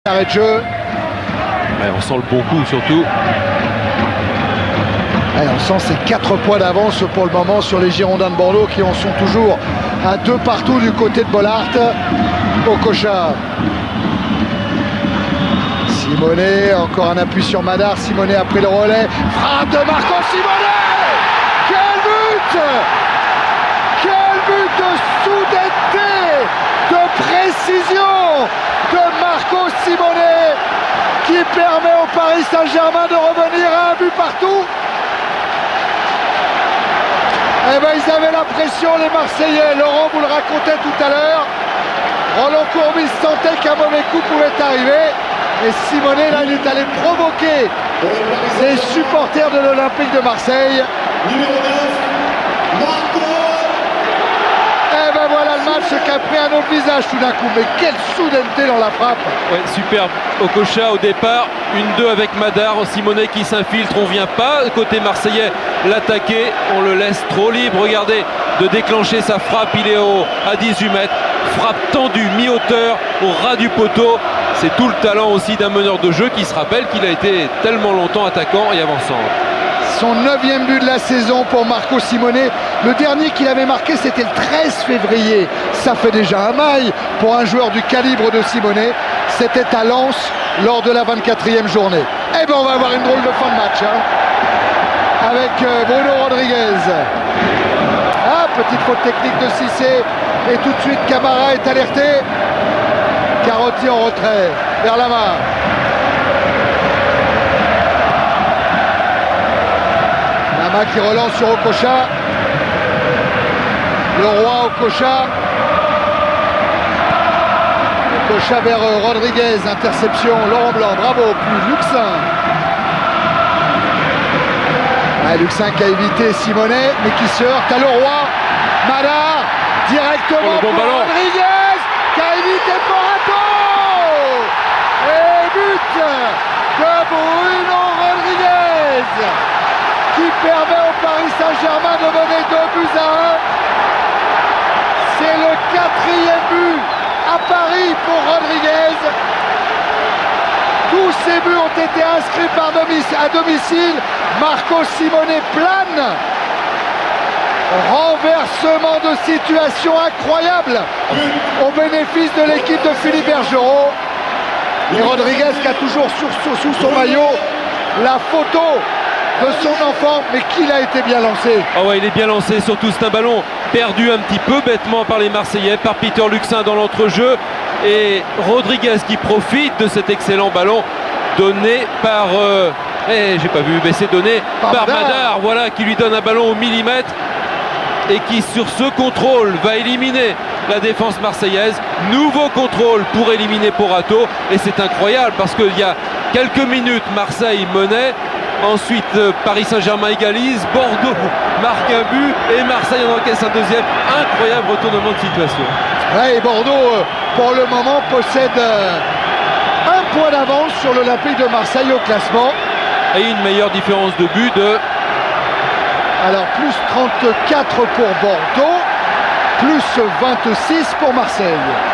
Arrêt de jeu. Ouais, on sent le bon coup surtout. Ouais, on sent ces 4 points d'avance pour le moment sur les Girondins de Bordeaux qui en sont toujours à 2 partout du côté de Bollaert. Okocha. Simonet, encore un appui sur Madar. Simonet a pris le relais. Frappe de Marco Simonet. Quel but! Quel but de soudaineté, de précision de Marco Simonet qui permet au Paris Saint-Germain de revenir à un but partout. Eh ben, ils avaient la pression, les Marseillais. Laurent vous le racontait tout à l'heure. Roland Courbis sentait qu'un mauvais coup pouvait arriver. Et Simonet, là, il est allé provoquer les supporters de l'Olympique de Marseille. Numéro 9, Marco. Eh ben voilà le match qui a pris un autre visage tout d'un coup. Mais quelle soudaineté dans la frappe. Ouais, superbe. Okocha au départ, 1-2 avec Madar. Simonet qui s'infiltre, on vient pas côté marseillais l'attaquer, on le laisse trop libre. Regardez, de déclencher sa frappe, il est à 18 mètres. Frappe tendue, mi-hauteur, au ras du poteau. C'est tout le talent aussi d'un meneur de jeu qui se rappelle qu'il a été tellement longtemps attaquant et avançant. Son 9e but de la saison pour Marco Simonet. Le dernier qu'il avait marqué, c'était le 13 février. Ça fait déjà un mail pour un joueur du calibre de Simonet. C'était à Lens lors de la 24e journée. Eh bien, on va avoir une drôle de fin de match avec Bruno Rodriguez. Ah, petite faute technique de Cissé. Et tout de suite, Camara est alerté. Carotti en retrait vers la main. Lama qui relance sur Okocha. Le roi Okocha. Okocha vers Rodriguez. Interception. Laurent Blanc. Bravo. Plus Luxin. Ah, Luxin qui a évité Simonet, mais qui se heurte à Leroy. Madar. Directement bon pour ballon. Rodriguez. Qui a évité Porato. Et but de Bruno Rodriguez, qui permet au Paris Saint-Germain de mener 2-1. C'est le 4e but à Paris pour Rodriguez. Tous ces buts ont été inscrits à domicile. Marco Simonet plane. Renversement de situation incroyable au bénéfice de l'équipe de Philippe Bergerot. Et Rodriguez qui a toujours sous son maillot la photo de son enfant, mais qu'il a été bien lancé. Ah ouais, il est bien lancé, surtout c'est un ballon perdu un petit peu bêtement par les Marseillais, par Peter Luxin dans l'entrejeu. Et Rodriguez qui profite de cet excellent ballon donné par... j'ai pas vu, mais c'est donné par Madar, voilà, qui lui donne un ballon au millimètre et qui sur ce contrôle va éliminer la défense marseillaise. Nouveau contrôle pour éliminer Porato, et c'est incroyable parce qu'il y a quelques minutes Marseille menait, ensuite Paris Saint-Germain égalise, Bordeaux marque un but et Marseille en encaisse un deuxième. Incroyable retournement de situation. Ouais, et Bordeaux pour le moment possède un point d'avance sur l'Olympique de Marseille au classement. Et une meilleure différence de but de... Alors plus 34 pour Bordeaux, plus 26 pour Marseille.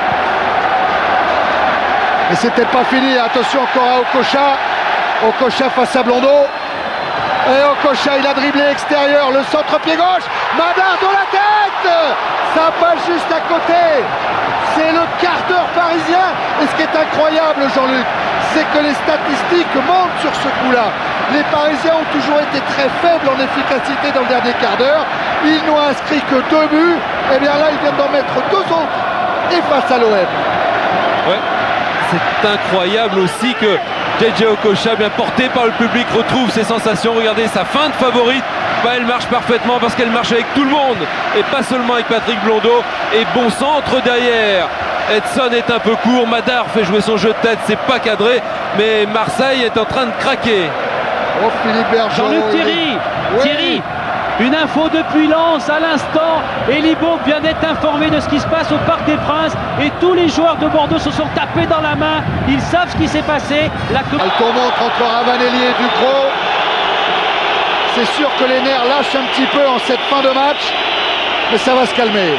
Et c'était pas fini, attention encore à Okocha. Okocha face à Blondeau. Et Okocha, il a dribblé extérieur, le centre-pied gauche. Madar dans la tête. Ça passe juste à côté. C'est le quart d'heure parisien. Et ce qui est incroyable, Jean-Luc, c'est que les statistiques montent sur ce coup-là. Les Parisiens ont toujours été très faibles en efficacité dans le dernier quart d'heure. Ils n'ont inscrit que 2 buts. Et bien là, ils viennent d'en mettre 2 autres. Et face à l'OM. Ouais, c'est incroyable aussi que JJ Okocha, bien porté par le public, retrouve ses sensations. Regardez sa feinte favorite. Bah, elle marche parfaitement parce qu'elle marche avec tout le monde et pas seulement avec Patrick Blondeau. Et bon centre derrière. Edson est un peu court. Madar fait jouer son jeu de tête. C'est pas cadré. Mais Marseille est en train de craquer. Oh, Philippe Bergerot. Jean-Luc Thierry, Oui. Thierry, une info depuis Lens à l'instant. Elibo vient d'être informé de ce qui se passe au Parc des Princes et tous les joueurs de Bordeaux se sont tapés dans la main. Ils savent ce qui s'est passé. Elle montre entre Ravanelli et Ducrot. C'est sûr que les nerfs lâchent un petit peu en cette fin de match, mais ça va se calmer.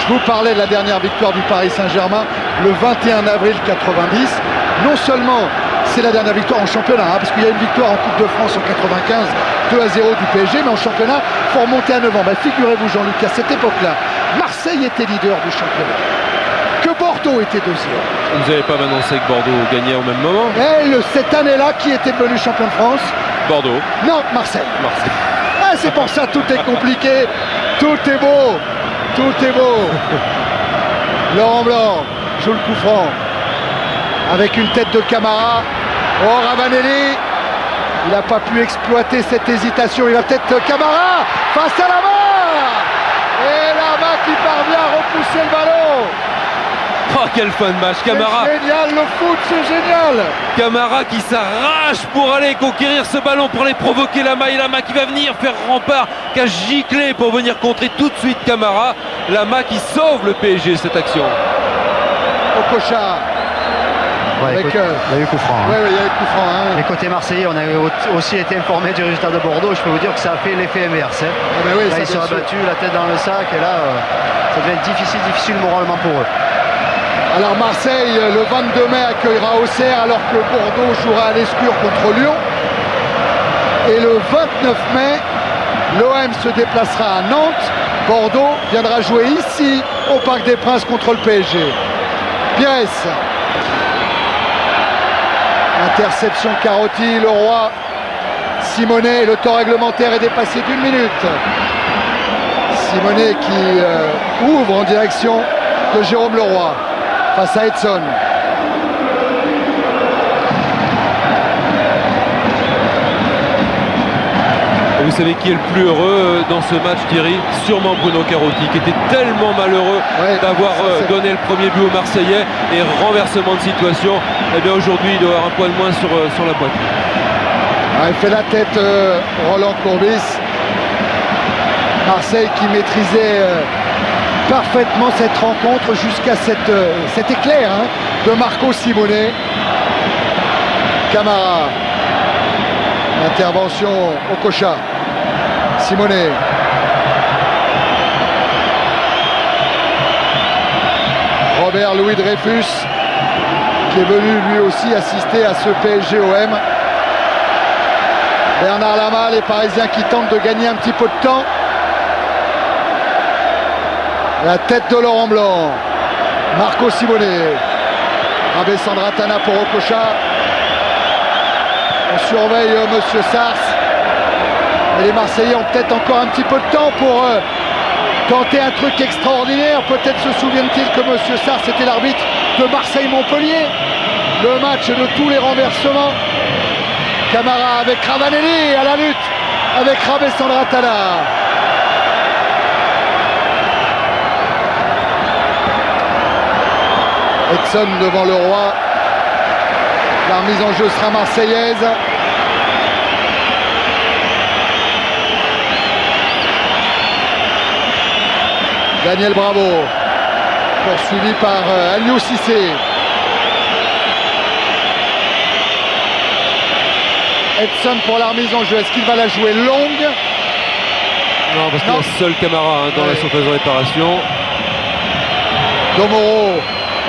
Je vous parlais de la dernière victoire du Paris Saint-Germain le 21 avril 90. Non seulement c'est la dernière victoire en championnat, hein, parce qu'il y a une victoire en Coupe de France en 95, 2-0 du PSG, mais en championnat, il faut remonter à 9 ans. Figurez-vous, Jean-Luc, à cette époque-là, Marseille était leader du championnat, que Bordeaux était deuxième. Vous n'avez pas annoncé que Bordeaux gagnait au même moment? Et cette année-là, qui était devenu champion de France? Bordeaux. Non, Marseille. Marseille. Ah, c'est pour ça, tout est compliqué, tout est beau, tout est beau. Laurent Blanc joue le coup franc avec une tête de Camara. Oh, Ravanelli, il n'a pas pu exploiter cette hésitation. Il va peut-être Camara face à la main. Et la main qui parvient à repousser le ballon. Oh, quelle fin de match, Camara. C'est génial, le foot, c'est génial. Camara qui s'arrache pour aller conquérir ce ballon, pour aller provoquer Lama, et Lama qui va venir faire rempart, qui a giclé pour venir contrer tout de suite Camara. Lama qui sauve le PSG cette action. Okocha. Ouais, avec, il y a eu coup franc. Oui, il y a eu coup franc. Hein. Et côté Marseillais, on a aussi été informé du résultat de Bordeaux. Je peux vous dire que ça a fait l'effet inverse. Hein. Ah ben oui, là, ils se sont abattus, la tête dans le sac, et là, ça devient difficile moralement pour eux. Alors Marseille, le 22 mai, accueillera Auxerre, alors que Bordeaux jouera à l'Escure contre Lyon. Et le 29 mai, l'OM se déplacera à Nantes. Bordeaux viendra jouer ici, au Parc des Princes, contre le PSG. Pires. Interception Carotti, Leroy, Simonet. Le temps réglementaire est dépassé d'1 minute. Simonet qui ouvre en direction de Jérôme Leroy face à Edson. Et vous savez qui est le plus heureux dans ce match, Thierry? Sûrement Bruno Carotti, qui était tellement malheureux d'avoir donné le premier but aux Marseillais, et renversement de situation. Et bien aujourd'hui, il doit avoir un point de moins sur la poitrine. Il fait la tête Roland Courbis. Marseille qui maîtrisait parfaitement cette rencontre jusqu'à cet éclair de Marco Simonet. Camara. Intervention Okocha. Simonet. Robert Louis Dreyfus qui est venu lui aussi assister à ce PSG-OM. Bernard Lama, les Parisiens qui tentent de gagner un petit peu de temps. La tête de Laurent Blanc. Marco Simonet. Rabé Sandratana pour Okocha. On surveille Monsieur Sars. Et les Marseillais ont peut-être encore un petit peu de temps pour tenter un truc extraordinaire. Peut-être se souviennent-ils que Monsieur Sars était l'arbitre de Marseille-Montpellier. Le match de tous les renversements. Camara avec Ravanelli à la lutte avec Rabé Sandratana. Edson devant le Roi. La remise en jeu sera marseillaise. Daniel Bravo, poursuivi par Aliou Cissé. Edson pour la remise en jeu. Est-ce qu'il va la jouer longue? Non, parce qu'il y a seul Camara dans la surface de réparation. Domoro.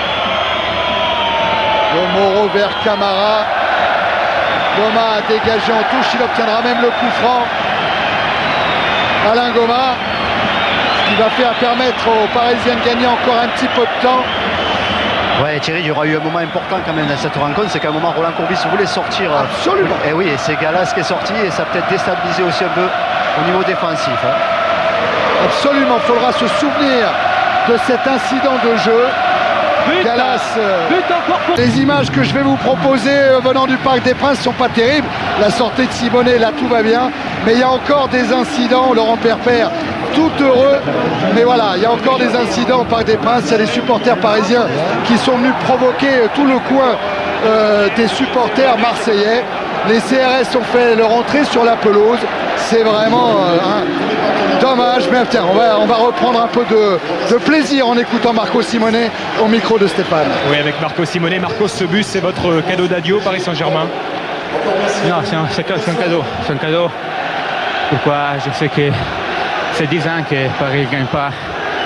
Domoro vers Camara. Goma a dégagé en touche. Il obtiendra même le coup franc. Alain Goma. Ce qui va faire permettre aux Parisiens de gagner encore un petit peu de temps. Ouais, Thierry, il y aura eu un moment important quand même dans cette rencontre, c'est qu'à un moment Roland Courbis voulait sortir. Absolument. Et oui, et c'est Galas qui est sorti, et ça a peut-être déstabilisé aussi un peu au niveau défensif. Absolument, il faudra se souvenir de cet incident de jeu. Galas, les images que je vais vous proposer venant du Parc des Princes ne sont pas terribles. La sortie de Simonet, là tout va bien. Mais il y a encore des incidents, Laurent Perpère, tout heureux. Mais voilà, il y a encore des incidents au Parc des Princes. Il y a des supporters parisiens qui sont venus provoquer tout le coin des supporters marseillais. Les CRS ont fait leur entrée sur la pelouse. C'est vraiment dommage, mais tiens, on va reprendre un peu de plaisir en écoutant Marco Simonet au micro de Stéphane. Oui, avec Marco Simonet. Marco, ce but, c'est votre cadeau d'adieu Paris Saint-Germain? Non, c'est un cadeau. C'est un cadeau. Pourquoi? Je sais que c'est 10 ans que Paris ne gagne pas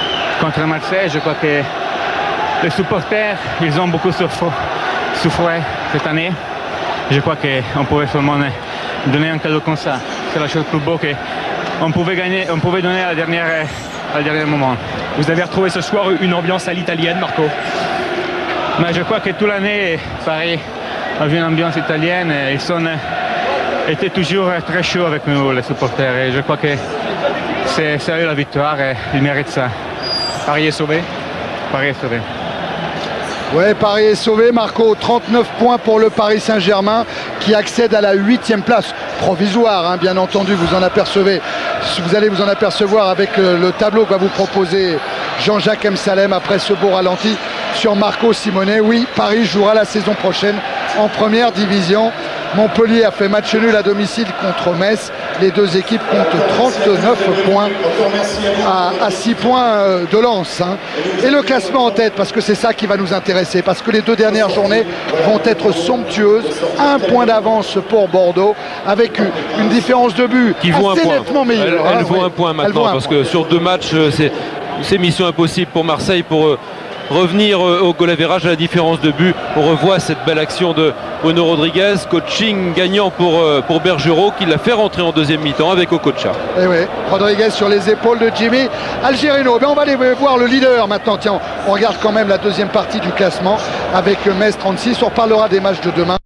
contre Marseille. Je crois que les supporters, ils ont beaucoup souffert cette année. Je crois qu'on pouvait seulement donner un cadeau comme ça. C'est la chose plus beau qu'on pouvait gagner, on pouvait donner à la dernier moment. Vous avez retrouvé ce soir une ambiance à l'italienne, Marco? Mais je crois que toute l'année, Paris avait une ambiance italienne. Ils étaient toujours très chauds avec nous, les supporters. Et je crois que c'est eux la victoire et ils méritent ça. Paris est sauvé? Paris est sauvé. Ouais, Paris est sauvé, Marco. 39 points pour le Paris Saint-Germain qui accède à la 8e place provisoire, hein, bien entendu, vous en apercevez. Vous allez vous en apercevoir avec le tableau que va vous proposer Jean-Jacques Msalem après ce beau ralenti sur Marco Simonet. Oui, Paris jouera la saison prochaine en première division. Montpellier a fait match nul à domicile contre Metz. Les deux équipes comptent 39 points à 6 points de Lens. Hein. Et le classement en tête, parce que c'est ça qui va nous intéresser, parce que les deux dernières journées vont être somptueuses. Un point d'avance pour Bordeaux, avec une différence de but qui vaut assez un point. nettement meilleure. Elle vaut un point maintenant, parce que sur 2 matchs, c'est mission impossible pour Marseille pour revenir au goal average à la différence de but. On revoit cette belle action de Bruno Rodriguez, coaching gagnant pour Bergerot, qui l'a fait rentrer en deuxième mi-temps avec Okocha. Et oui, Rodriguez sur les épaules de Jimmy Algerino. Mais on va aller voir le leader maintenant. Tiens, on regarde quand même la deuxième partie du classement avec Metz 36. On reparlera des matchs de demain.